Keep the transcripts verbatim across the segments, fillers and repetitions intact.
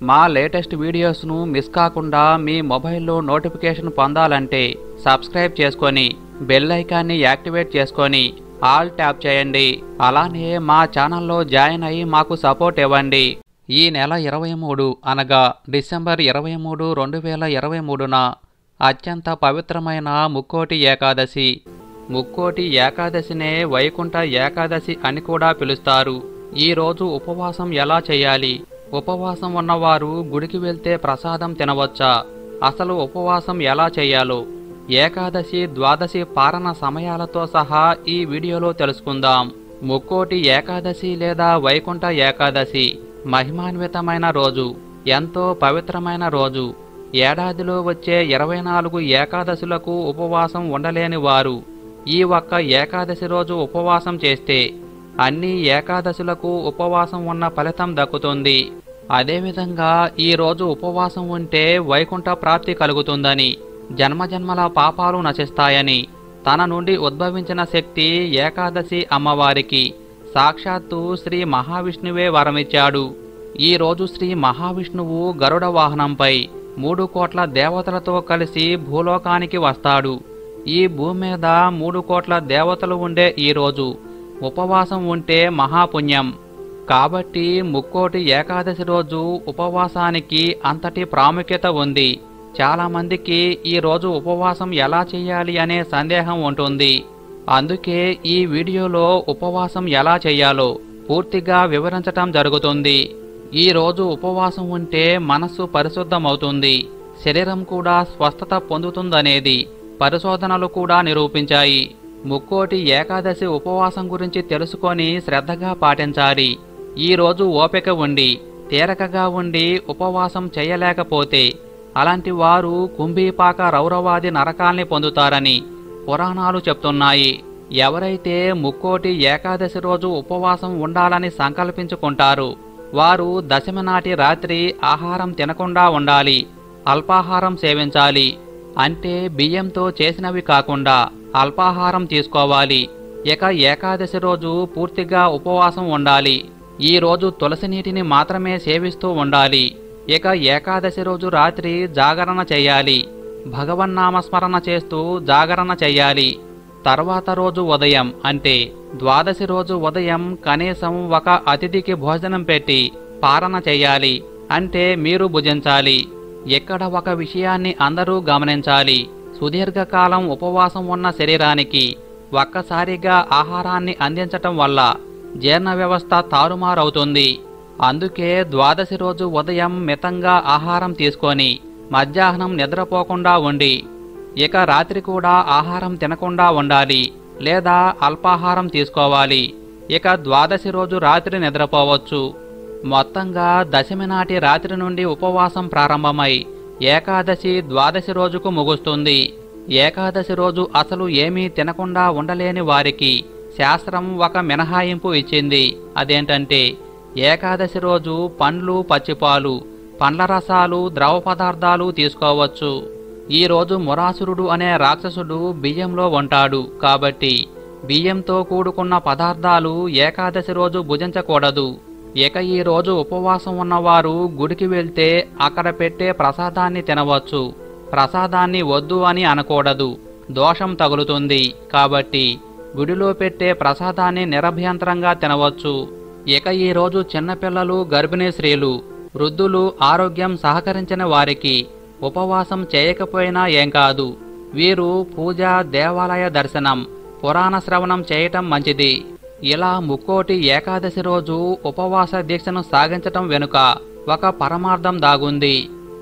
మా latest వీడియోస్ను miss కాకుండా మీ మొబైల్లో నోటిఫికేషన్ పొందాలంటే సబ్స్క్రైబ్ చేసుకొని బెల్ ఐకాన్ని యాక్టివేట్ చేసుకొని ఆల్ ట్యాప్ చేయండి. అలానే మా ఛానల్లో జాయిన్ అయ్యి మాకు సపోర్ట్ ఇవ్వండి. ఈ నెల ఇరవై మూడు అనగా డిసెంబర్ ఇరవై మూడు రెండు వేల ఇరవై మూడున అత్యంత పవిత్రమైన ముక్కోటి ఏకాదశి. ముక్కోటి ఏకాదశినే వైకుంఠ ఏకాదశి అని కూడా పిలుస్తారు. ఈ రోజు ఉపవాసం ఎలా చేయాలి? ఉపవాసం ఉన్నవారు గుడికి వెళ్తే ప్రసాదం తినవచ్చా? అసలు ఉపవాసం ఎలా చేయాలో ఏకాదశి ద్వాదశి పారణ సమయాలతో సహా ఈ వీడియోలో తెలుసుకుందాం. ముక్కోటి ఏకాదశి లేదా వైకుంఠ ఏకాదశి మహిమాన్వితమైన రోజు, ఎంతో పవిత్రమైన రోజు. ఏడాదిలో వచ్చే ఇరవై నాలుగు ఏకాదశులకు ఉపవాసం ఉండలేని వారు ఈ ఒక్క ఏకాదశి రోజు ఉపవాసం చేస్తే అన్ని ఏకాదశులకు ఉపవాసం ఉన్న ఫలితం దక్కుతుంది. అదేవిధంగా ఈ రోజు ఉపవాసం ఉంటే వైకుంఠ ప్రాప్తి కలుగుతుందని, జన్మజన్మల పాపాలు నశిస్తాయని, తన నుండి ఉద్భవించిన శక్తి ఏకాదశి అమ్మవారికి సాక్షాత్తు శ్రీ మహావిష్ణువే వరమిచ్చాడు. ఈ రోజు శ్రీ మహావిష్ణువు గరుడ వాహనంపై మూడు కోట్ల దేవతలతో కలిసి భూలోకానికి వస్తాడు. ఈ భూమి మీద మూడు కోట్ల దేవతలు ఉండే ఈ రోజు ఉపవాసం ఉంటే మహాపుణ్యం. కాబట్టి ముక్కోటి ఏకాదశి రోజు ఉపవాసానికి అంతటి ప్రాముఖ్యత ఉంది. చాలామందికి ఈ రోజు ఉపవాసం ఎలా చేయాలి అనే సందేహం ఉంటుంది. అందుకే ఈ వీడియోలో ఉపవాసం ఎలా చేయాలో పూర్తిగా వివరించటం జరుగుతుంది. ఈ రోజు ఉపవాసం ఉంటే మనస్సు పరిశుద్ధమవుతుంది, శరీరం కూడా స్వస్థత పొందుతుందనేది పరిశోధనలు కూడా నిరూపించాయి. ముక్కోటి ఏకాదశి ఉపవాసం గురించి తెలుసుకొని శ్రద్ధగా పాటించాలి. ఈ రోజు ఓపిక ఉండి తీరకగా ఉండి ఉపవాసం చేయలేకపోతే అలాంటి వారు కుంభీపాక రౌరవాది నరకాల్ని పొందుతారని పురాణాలు చెప్తున్నాయి. ఎవరైతే ముక్కోటి ఏకాదశి రోజు ఉపవాసం ఉండాలని సంకల్పించుకుంటారో వారు దశమి నాటి రాత్రి ఆహారం తినకుండా ఉండాలి, అల్పాహారం సేవించాలి. అంటే బియ్యంతో చేసినవి కాకుండా అల్పాహారం తీసుకోవాలి. ఇక ఏకాదశి రోజు పూర్తిగా ఉపవాసం ఉండాలి. ఈ రోజు తులసి నీటిని మాత్రమే సేవిస్తూ ఉండాలి. ఇక ఏకాదశి రోజు రాత్రి జాగరణ చేయాలి, భగవన్నామస్మరణ చేస్తూ జాగరణ చెయ్యాలి. తర్వాత రోజు ఉదయం అంటే ద్వాదశి రోజు ఉదయం కనీసం ఒక అతిథికి భోజనం పెట్టి పారణ చెయ్యాలి, అంటే మీరు భుజించాలి. ఇక్కడ ఒక విషయాన్ని అందరూ గమనించాలి. సుదీర్ఘకాలం ఉపవాసం ఉన్న శరీరానికి ఒక్కసారిగా ఆహారాన్ని అందించటం వల్ల జీర్ణ వ్యవస్థ తారుమారవుతుంది. అందుకే ద్వాదశి రోజు ఉదయం మితంగా ఆహారం తీసుకొని మధ్యాహ్నం నిద్రపోకుండా ఉండి ఇక రాత్రి కూడా ఆహారం తినకుండా ఉండాలి, లేదా అల్పాహారం తీసుకోవాలి. ఇక ద్వాదశి రోజు రాత్రి నిద్రపోవచ్చు. మొత్తంగా దశమి నాటి రాత్రి నుండి ఉపవాసం ప్రారంభమై ఏకాదశి ద్వాదశి రోజుకు ముగుస్తుంది. ఏకాదశి రోజు అసలు ఏమీ తినకుండా ఉండలేని వారికి శాస్త్రం ఒక మినహాయింపు ఇచ్చింది. అదేంటంటే ఏకాదశి రోజు పండ్లు, పచ్చిపాలు, పండ్ల రసాలు, ద్రవ పదార్థాలు తీసుకోవచ్చు. ఈ రోజు మురాసురుడు అనే రాక్షసుడు బియ్యంలో ఉంటాడు. కాబట్టి బియ్యంతో కూడుకున్న పదార్థాలు ఏకాదశి రోజు భుజించకూడదు. ఇక ఈ రోజు ఉపవాసం ఉన్నవారు గుడికి వెళ్తే అక్కడ పెట్టే ప్రసాదాన్ని తినవచ్చు. ప్రసాదాన్ని వద్దు అని అనకూడదు, దోషం తగులుతుంది. కాబట్టి గుడిలో పెట్టే ప్రసాదాన్ని నిరభ్యంతరంగా తినవచ్చు. ఇక ఈ రోజు చిన్నపిల్లలు, గర్భిణీ స్త్రీలు, వృద్ధులు, ఆరోగ్యం సహకరించిన వారికి ఉపవాసం చేయకపోయినా ఏం కాదు. వీరు పూజ, దేవాలయ దర్శనం, పురాణ శ్రవణం చేయటం మంచిది. ఇలా ముక్కోటి ఏకాదశి రోజు ఉపవాస దీక్షను సాగించటం వెనుక ఒక పరమార్థం దాగుంది.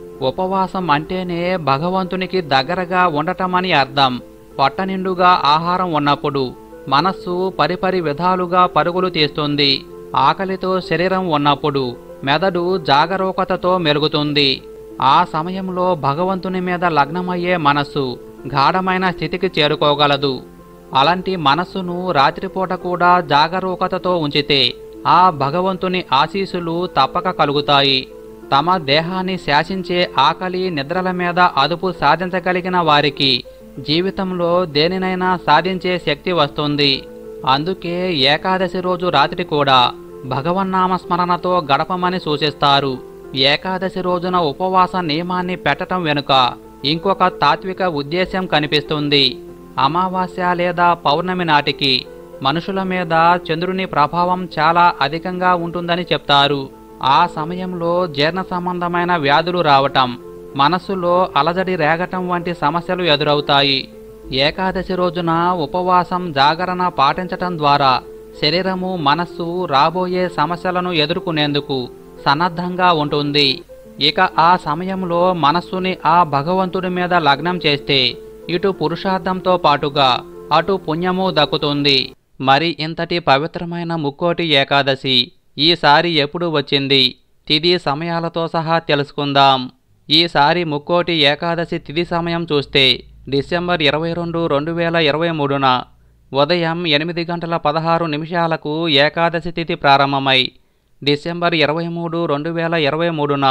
ఉపవాసం అంటేనే భగవంతునికి దగ్గరగా ఉండటమని అర్థం. పొట్ట నిండుగా ఆహారం ఉన్నప్పుడు మనస్సు పరిపరి విధాలుగా పరుగులు తీస్తుంది. ఆకలితో శరీరం ఉన్నప్పుడు మెదడు జాగరూకతతో మెలుగుతుంది. ఆ సమయంలో భగవంతుని మీద లగ్నమయ్యే మనస్సు గాఢమైన స్థితికి చేరుకోగలదు. అలాంటి మనస్సును రాత్రిపూట కూడా జాగరూకతతో ఉంచితే ఆ భగవంతుని ఆశీస్సులు తప్పక కలుగుతాయి. తమ దేహాన్ని శాసించే ఆకలి, నిద్రల మీద అదుపు సాధించగలిగిన వారికి జీవితంలో దేనినైనా సాధించే శక్తి వస్తుంది. అందుకే ఏకాదశి రోజు రాత్రి కూడా భగవన్నామస్మరణతో గడపమని సూచిస్తారు. ఏకాదశి రోజున ఉపవాస నియమాన్ని పెట్టడం వెనుక ఇంకొక తాత్విక ఉద్దేశ్యం కనిపిస్తుంది. అమావాస్య లేదా పౌర్ణమి నాటికి మనుషుల మీద చంద్రుని ప్రభావం చాలా అధికంగా ఉంటుందని చెప్తారు. ఆ సమయంలో జీర్ణ సంబంధమైన వ్యాధులు రావటం, మనస్సులో అలజడి రేగటం వంటి సమస్యలు ఎదురవుతాయి. ఏకాదశి రోజున ఉపవాసం జాగరణ పాటించటం ద్వారా శరీరము మనస్సు రాబోయే సమస్యలను ఎదుర్కొనేందుకు సన్నద్ధంగా ఉంటుంది. ఇక ఆ సమయంలో మనస్సుని ఆ భగవంతుడి మీద లగ్నం చేస్తే ఇటు పురుషార్థంతో పాటుగా అటు పుణ్యము దక్కుతుంది. మరి ఇంతటి పవిత్రమైన ముక్కోటి ఏకాదశి ఈసారి ఎప్పుడు వచ్చింది? తిథి సమయాలతో సహా తెలుసుకుందాం. ఈసారి ముక్కోటి ఏకాదశి తిథి సమయం చూస్తే డిసెంబర్ ఇరవై రెండు రెండు వేల ఇరవై మూడున ఉదయం ఎనిమిది గంటల పదహారు నిమిషాలకు ఏకాదశి తిథి ప్రారంభమై డిసెంబర్ ఇరవై మూడు రెండు వేల ఇరవై మూడున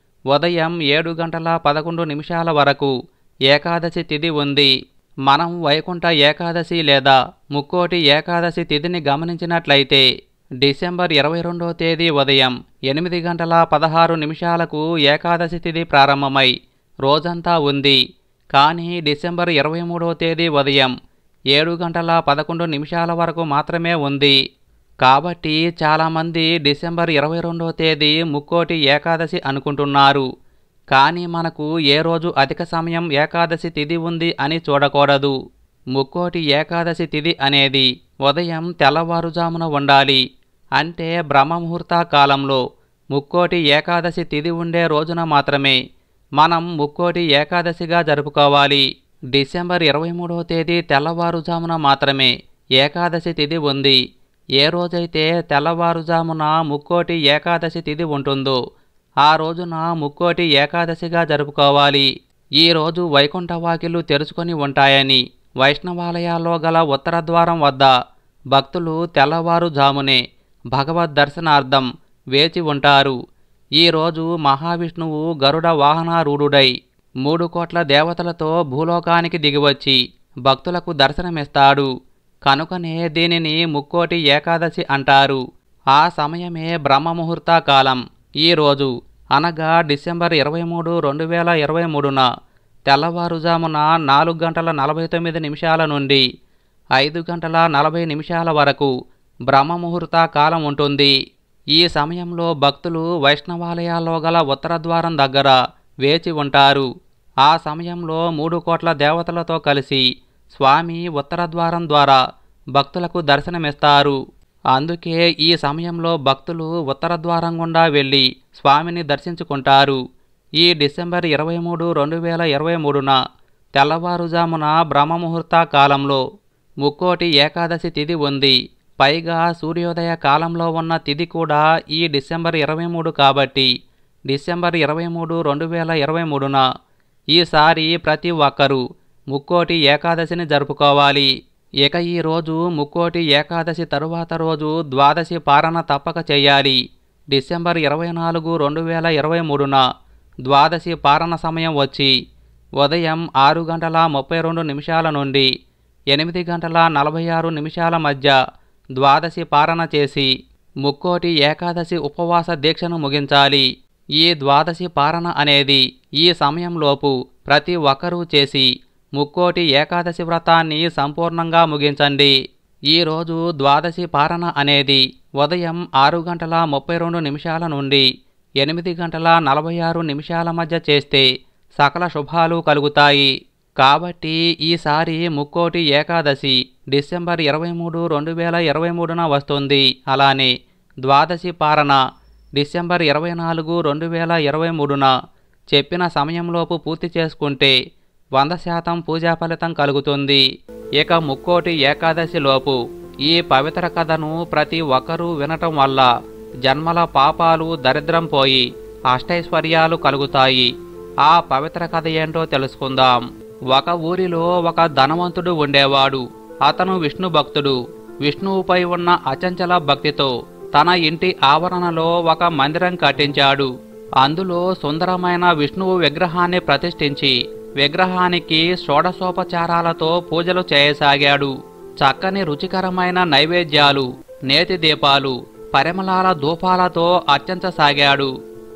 ఉదయం ఏడు గంటల పదకొండు నిమిషాల వరకు ఏకాదశి తిథి ఉంది. మనం వైకుంఠ ఏకాదశి లేదా ముక్కోటి ఏకాదశి తిథిని గమనించినట్లయితే డిసెంబర్ ఇరవై రెండో తేదీ ఉదయం ఎనిమిది గంటల పదహారు నిమిషాలకు ఏకాదశి తిథి ప్రారంభమై రోజంతా ఉంది. కానీ డిసెంబర్ ఇరవై మూడో తేదీ ఉదయం ఏడు గంటల పదకొండు నిమిషాల వరకు మాత్రమే ఉంది. కాబట్టి చాలామంది డిసెంబర్ ఇరవై రెండో తేదీ ముక్కోటి ఏకాదశి అనుకుంటున్నారు. కానీ మనకు ఏ రోజు అధిక సమయం ఏకాదశి తిథి ఉంది అని చూడకూడదు. ముక్కోటి ఏకాదశి తిథి అనేది ఉదయం తెల్లవారుజామున ఉండాలి. అంటే బ్రహ్మముహూర్త కాలంలో ముక్కోటి ఏకాదశి తిథి ఉండే రోజున మాత్రమే మనం ముక్కోటి ఏకాదశిగా జరుపుకోవాలి. డిసెంబర్ ఇరవై మూడవ తేదీ తెల్లవారుజామున మాత్రమే ఏకాదశి తిథి ఉంది. ఏ రోజైతే తెల్లవారుజామున ముక్కోటి ఏకాదశి తిథి ఉంటుందో ఆ రోజున ముక్కోటి ఏకాదశిగా జరుపుకోవాలి. ఈ రోజు వైకుంఠ వాకిళ్లు తెరుచుకొని ఉంటాయని వైష్ణవాలయాల్లో గల ఉత్తర ద్వారం వద్ద భక్తులు తెల్లవారుజామునే భగవద్ దర్శనార్థం వేచి ఉంటారు. ఈరోజు మహావిష్ణువు గరుడ వాహనారూఢుడై మూడు కోట్ల దేవతలతో భూలోకానికి దిగివచ్చి భక్తులకు దర్శనమిస్తాడు. కనుకనే దీనిని ముక్కోటి ఏకాదశి అంటారు. ఆ సమయమే బ్రహ్మముహూర్త కాలం. ఈరోజు అనగా డిసెంబర్ ఇరవై మూడు రెండు వేల ఇరవై మూడున తెల్లవారుజామున నాలుగు గంటల నలభై తొమ్మిది నిమిషాల నుండి ఐదు గంటల నలభై నిమిషాల వరకు బ్రహ్మముహూర్త కాలం ఉంటుంది. ఈ సమయంలో భక్తులు వైష్ణవాలయాల్లో గల ఉత్తర ద్వారం దగ్గర వేచి ఉంటారు. ఆ సమయంలో మూడు కోట్ల దేవతలతో కలిసి స్వామి ఉత్తర ద్వారం ద్వారా భక్తులకు దర్శనమిస్తారు. అందుకే ఈ సమయంలో భక్తులు ఉత్తర ద్వారం గుండా వెళ్ళి స్వామిని దర్శించుకుంటారు. ఈ డిసెంబర్ ఇరవై మూడు రెండు వేల ఇరవై మూడున తెల్లవారుజామున బ్రహ్మముహూర్త కాలంలో ముక్కోటి ఏకాదశి తిథి ఉంది. పైగా సూర్యోదయ కాలంలో ఉన్న తిథి కూడా ఈ డిసెంబర్ ఇరవై మూడు కాబట్టి డిసెంబర్ ఇరవై మూడు రెండు వేల ఇరవై మూడున ఈసారి ప్రతి ఒక్కరూ ముక్కోటి ఏకాదశిని జరుపుకోవాలి. ఇక ఈ రోజు ముక్కోటి ఏకాదశి తరువాత రోజు ద్వాదశి పారణ తప్పక చేయాలి. డిసెంబర్ ఇరవై నాలుగు రెండు వేల ఇరవై మూడున ద్వాదశి పారణ సమయం వచ్చి ఉదయం ఆరు గంటల ముప్పై రెండు నిమిషాల నుండి ఎనిమిది గంటల నలభై ఆరు నిమిషాల మధ్య ద్వాదశి పారణ చేసి ముక్కోటి ఏకాదశి ఉపవాస దీక్షను ముగించాలి. ఈ ద్వాదశి పారణ అనేది ఈ సమయంలోపు ప్రతి ఒక్కరూ చేసి ముక్కోటి ఏకాదశి వ్రతాన్ని సంపూర్ణంగా ముగించండి. ఈరోజు ద్వాదశి పారణ అనేది ఉదయం ఆరు గంటల ముప్పై రెండు నిమిషాల నుండి ఎనిమిది గంటల నలభై ఆరు నిమిషాల మధ్య చేస్తే సకల శుభాలు కలుగుతాయి. కాబట్టి ఈసారి ముక్కోటి ఏకాదశి డిసెంబర్ ఇరవై మూడు రెండు వేల ఇరవై మూడున వస్తుంది. అలానే ద్వాదశి పారణ డిసెంబర్ ఇరవై నాలుగు రెండు వేల ఇరవై మూడున చెప్పిన సమయంలోపు పూర్తి చేసుకుంటే వంద శాతం పూజా ఫలితం కలుగుతుంది. ఇక ముక్కోటి ఏకాదశి లోపు ఈ పవిత్ర కథను ప్రతి ఒక్కరూ వినటం వల్ల జన్మల పాపాలు దరిద్రం పోయి అష్టైశ్వర్యాలు కలుగుతాయి. ఆ పవిత్ర కథ ఏంటో తెలుసుకుందాం. ఒక ఊరిలో ఒక ధనవంతుడు ఉండేవాడు. అతను విష్ణు భక్తుడు. విష్ణువుపై ఉన్న అచంచల భక్తితో తన ఇంటి ఆవరణలో ఒక మందిరం కట్టించాడు. అందులో సుందరమైన విష్ణువు విగ్రహాన్ని ప్రతిష్ఠించి విగ్రహానికి షోడశోపచారాలతో పూజలు చేయసాగాడు. చక్కని రుచికరమైన నైవేద్యాలు, నేతి దీపాలు, పరిమళాల ధూపాలతో అర్చించసాగాడు.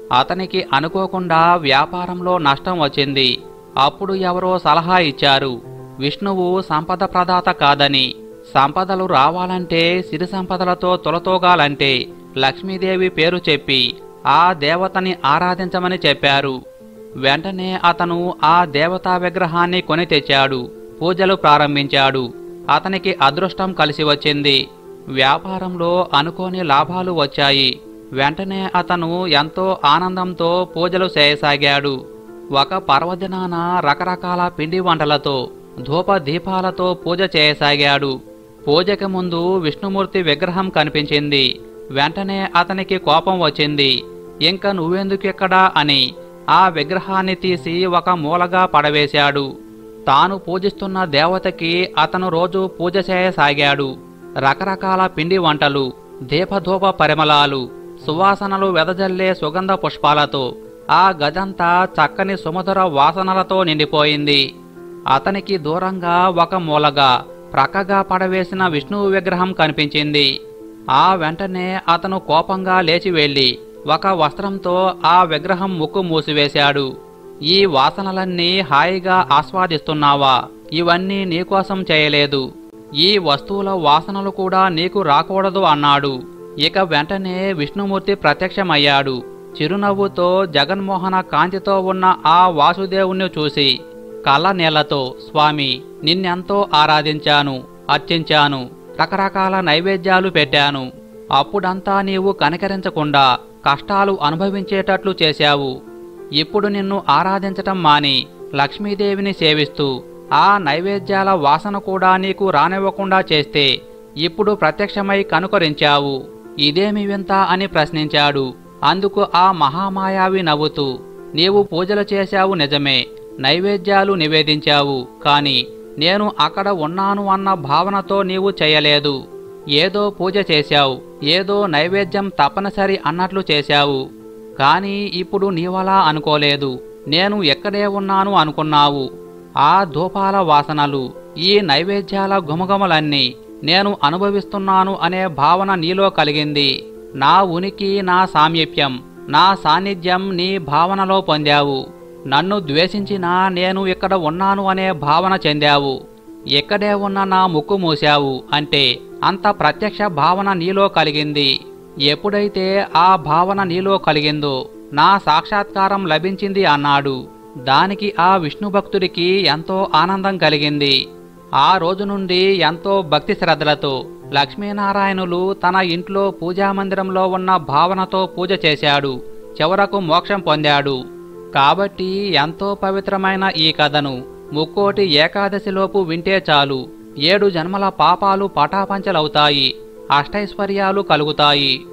అతనికి అనుకోకుండా వ్యాపారంలో నష్టం వచ్చింది. అప్పుడు ఎవరో సలహా ఇచ్చారు, విష్ణువు సంపద ప్రదాత కాదని, సంపదలు రావాలంటే సిరి సంపదలతో తొలతోగాలంటే లక్ష్మీదేవి పేరు చెప్పి ఆ దేవతని ఆరాధించమని చెప్పారు. వెంటనే అతను ఆ దేవతా విగ్రహాన్ని కొని తెచ్చాడు. పూజలు ప్రారంభించాడు. అతనికి అదృష్టం కలిసి వచ్చింది. వ్యాపారంలో అనుకోని లాభాలు వచ్చాయి. వెంటనే అతను ఎంతో ఆనందంతో పూజలు చేయసాగాడు. ఒక పర్వదినాన రకరకాల పిండి వంటలతో ధూప దీపాలతో పూజ చేయసాగాడు. పూజకి ముందు విష్ణుమూర్తి విగ్రహం కనిపించింది. వెంటనే అతనికి కోపం వచ్చింది. ఇంక నువ్వెందుకెక్కడా అని ఆ విగ్రహాన్ని తీసి ఒక మూలగా పడవేశాడు. తాను పూజిస్తున్న దేవతకి అతను రోజు పూజ చేయసాగాడు. రకరకాల పిండి వంటలు, దీపధూప పరిమళాలు, సువాసనలు వెదజల్లే సుగంధ పుష్పాలతో ఆ గదంతా చక్కని సుమధుర వాసనలతో నిండిపోయింది. అతనికి దూరంగా ఒక మూలగా ప్రక్కగా పడవేసిన విష్ణువు విగ్రహం కనిపించింది. ఆ వెంటనే అతను కోపంగా లేచి వెళ్లి ఒక వస్త్రంతో ఆ విగ్రహం ముక్కు మూసివేశాడు. ఈ వాసనలన్నీ హాయిగా ఆస్వాదిస్తున్నావా? ఇవన్నీ నీకోసం చేయలేదు. ఈ వస్తువుల వాసనలు కూడా నీకు రాకూడదు అన్నాడు. ఇక వెంటనే విష్ణుమూర్తి ప్రత్యక్షమయ్యాడు. చిరునవ్వుతో జగన్మోహన కాంతితో ఉన్న ఆ వాసుదేవుణ్ణి చూసి కళ్ళ నీళ్లతో, స్వామి, నిన్నెంతో ఆరాధించాను, అర్చించాను, రకరకాల నైవేద్యాలు పెట్టాను. అప్పుడంతా నీవు కనికరించకుండా కష్టాలు అనుభవించేటట్లు చేశావు. ఇప్పుడు నిన్ను ఆరాధించటం మాని లక్ష్మీదేవిని సేవిస్తూ ఆ నైవేద్యాల వాసన కూడా నీకు రానివ్వకుండా చేస్తే ఇప్పుడు ప్రత్యక్షమై కనుకరించావు. ఇదేమి వింత అని ప్రశ్నించాడు. అందుకు ఆ మహామాయావి నవ్వుతూ, నీవు పూజలు చేశావు నిజమే, నైవేద్యాలు నివేదించావు, కాని నేను అక్కడ ఉన్నాను అన్న భావనతో నీవు చేయలేదు. ఏదో పూజ చేశావు, ఏదో నైవేద్యం తప్పనిసరి అన్నట్లు చేశావు. కాని ఇప్పుడు నీవలా అనుకోలేదు. నేను ఎక్కడే ఉన్నాను అనుకున్నావు. ఆ ధూపాల వాసనలు, ఈ నైవేద్యాల గుమగుమలన్నీ నేను అనుభవిస్తున్నాను అనే భావన నీలో కలిగింది. నా ఉనికి, నా సామీప్యం, నా సాన్నిధ్యం నీ భావనలో పొందావు. నన్ను ద్వేషించినా నేను ఇక్కడ ఉన్నాను అనే భావన చెందావు. ఎక్కడే ఉన్న నా ముక్కు మూశావు అంటే అంత ప్రత్యక్ష భావన నీలో కలిగింది. ఎప్పుడైతే ఆ భావన నీలో కలిగిందో నా సాక్షాత్కారం లభించింది అన్నాడు. దానికి ఆ విష్ణు భక్తుడికి ఎంతో ఆనందం కలిగింది. ఆ రోజు నుండి ఎంతో భక్తి శ్రద్ధలతో లక్ష్మీనారాయణులు తన ఇంట్లో పూజామందిరంలో ఉన్న భావనతో పూజ చేశాడు. చివరకు మోక్షం పొందాడు. కాబట్టి ఎంతో పవిత్రమైన ఈ కథను ముక్కోటి ఏకాదశిలోపు వింటే చాలు. ఏడు జన్మల పాపాలు పటాపంచలవుతాయి, అష్టైశ్వర్యాలు కలుగుతాయి.